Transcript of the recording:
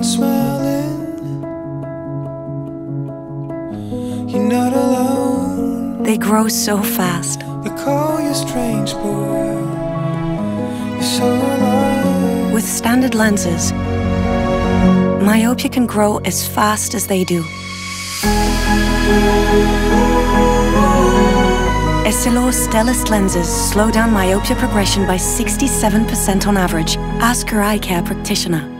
smiling. You're not alone. They grow so fast. They call you strange, but you're so alive. With standard lenses, myopia can grow as fast as they do. Essilor Stellest lenses slow down myopia progression by 67% on average. Ask your eye care practitioner.